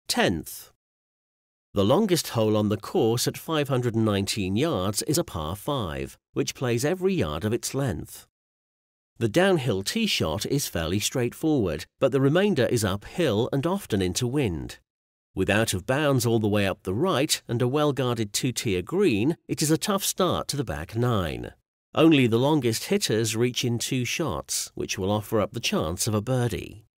10th. The longest hole on the course at 519 yards is a par 5, which plays every yard of its length. The downhill tee shot is fairly straightforward, but the remainder is uphill and often into wind. With out of bounds all the way up the right and a well-guarded two-tier green, it is a tough start to the back 9. Only the longest hitters reach in 2 shots, which will offer up the chance of a birdie.